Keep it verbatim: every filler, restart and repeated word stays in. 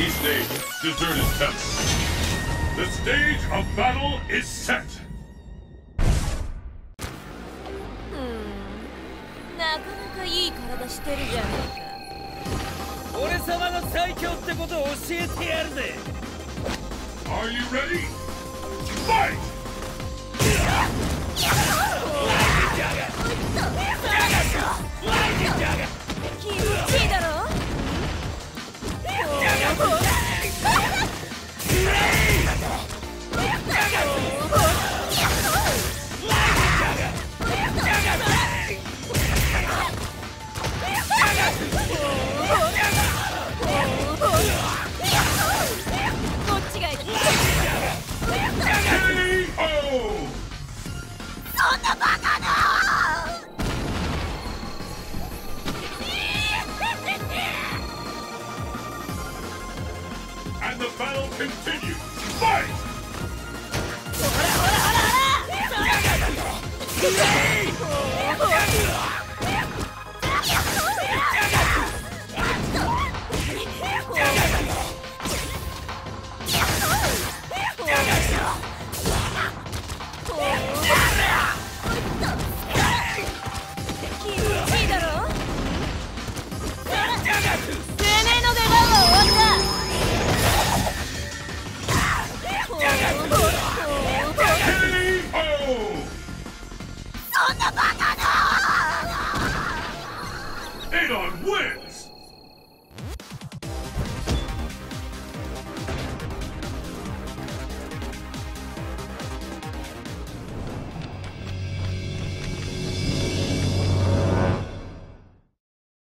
V stage, deserted temple. The stage of battle is set. なかなかいい体してるじゃないか。 俺様が最強ってことを教えてやるぜ。 Are you ready? Fight! 気持ちいいだろ。こっちがいい。そんなバカな。 And the battle continues. Fight! Adon wins!